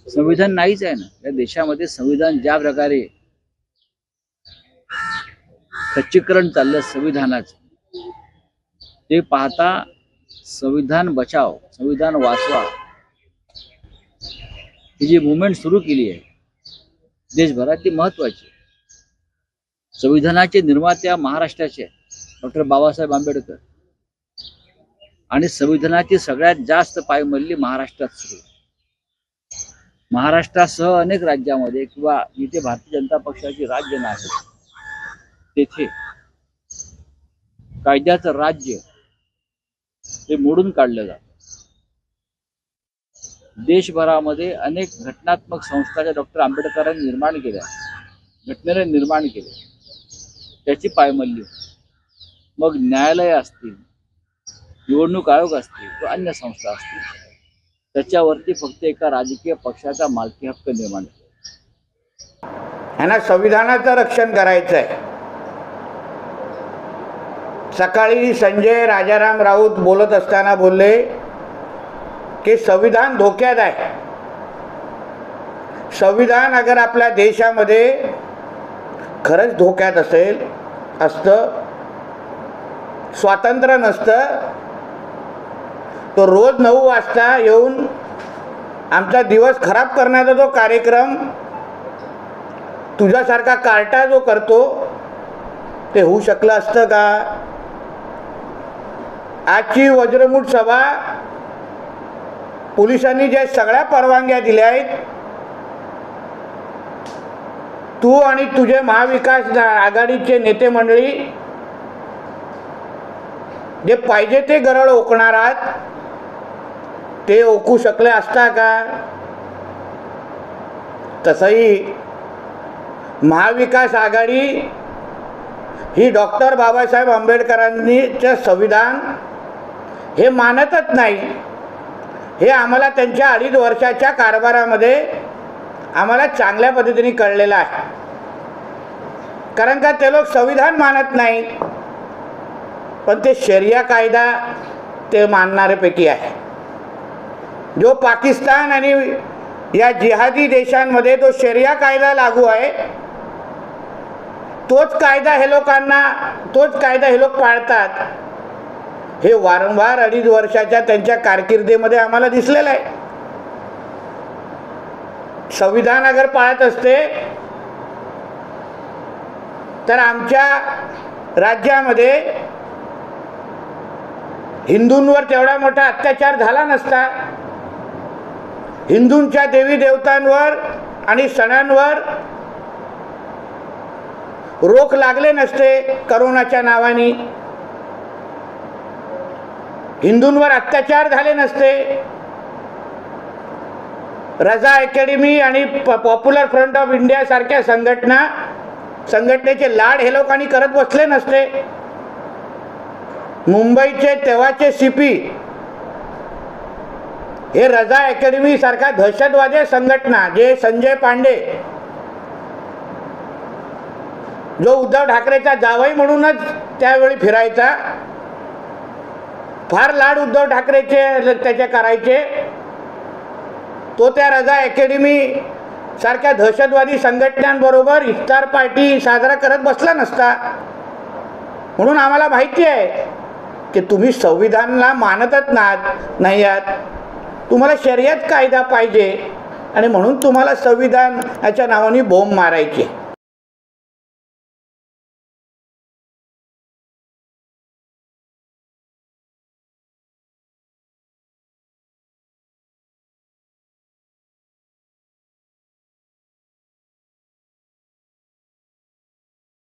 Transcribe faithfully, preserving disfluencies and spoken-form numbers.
संविधान नाहीच आहे ना या देशामध्ये। संविधान ज्या प्रकारे खच्चीकरण चाललं संविधानाचं ते पाहता संविधान बचाव संविधान वाचवा ही जी मुवमेंट सुरू केली आहे देशभरात ती महत्वाची। संविधानाचे निर्मात्या महाराष्ट्राचे डॉक्टर बाबासाहेब आंबेडकर आणि संविधानाची सगळ्यात जास्त पायमल्ली महाराष्ट्रात सुरू। महाराष्ट्रासह अनेक राज्यामध्ये किंवा जिथे भारतीय जनता पक्षाची राज्य नाही तेथे कायद्याचं राज्य हे मोडून काढलं जातं। देशभरामध्ये अनेक घटनात्मक संस्था ज्या डॉक्टर आंबेडकरांनी निर्माण केल्या घटनेने निर्माण केल्या त्याची पायमल्ली। मग न्यायालय असतील निवडणूक आयोग असतील किंवा अन्य संस्था असतील त्याच्यावरती फक्त एका राजकीय पक्षाचा मालकी हक्क निर्माण केला। यांना संविधानाचं रक्षण करायचं आहे। सकाळी संजय राजाराम राऊत बोलत असताना बोलले की संविधान धोक्यात आहे। संविधान अगर आपल्या देशामध्ये खरंच धोक्यात असेल असतं स्वातंत्र्य नसतं तो रोज नऊ वाजता येऊन आमचा दिवस खराब करण्याचा जो कार्यक्रम तुझ्यासारखा कार्टा जो करतो ते होऊ शकलं असतं का? आजची वज्रमूठ सभा पोलिसांनी ज्या सगळ्या परवानग्या दिल्या आहेत तू आणि तुझे महाविकास आघाडीचे नेते मंडळी जे पाहिजे ते गरळ ओकणार आहात ते ओकू शकले असता का? तसंही महाविकास आघाडी ही डॉक्टर बाबासाहेब आंबेडकरांनीचे संविधान हे मानतच नाही। हे आम्हाला त्यांच्या अडीच वर्षाच्या कारभारामध्ये आम्हाला चांगल्या पद्धतीने कळलेलं आहे। कारण का ते लोक संविधान मानत नाहीत पण ते शरिया कायदा ते मानणाऱ्यापैकी आहे। जो पाकिस्तान आणि या जिहादी देशांमध्ये जो शरिया कायदा लागू आहे तोच कायदा हे लोकांना तोच कायदा हे लोक पाळतात। हे वारंवार अडीच वर्षाच्या त्यांच्या कारकिर्दीमध्ये आम्हाला दिसलेलं आहे। संविधान अगर पाळत असते तर आमच्या राज्यामध्ये हिंदूंवर तेवढा मोठा अत्याचार झाला नसता। हिंदूंच्या देवी देवतांवर आणि सणांवर रोख लागले नसते करोनाच्या नावाने। हिंदूंवर अत्याचार झाले नसते। रजा अकॅडमी आणि पॉप्युलर फ्रंट ऑफ इंडिया सारख्या संघटना संघटनेचे लाड हे लोकांनी करत बसले नसते। मुंबईचे तेव्हाचे सीपी हे रजा अकॅडमी सारखा दहशतवादी संघटना जे संजय पांडे जो उद्धव ठाकरेचा जावई म्हणूनच त्यावेळी फिरायचा फार लाड उद्धव ठाकरेचे त्याचे करायचे तो त्या रजा अकॅडमी सारख्या दहशतवादी संघटनांबरोबर इफ्तार पार्टी साजरा करत बसला नसता। म्हणून आम्हाला माहिती आहे की तुम्ही संविधानाला मानतच नाही आहात। तुम्हाला शर्यत कायदा पाहिजे आणि म्हणून तुम्हाला संविधानाच्या नावाने बोंब मारायचे।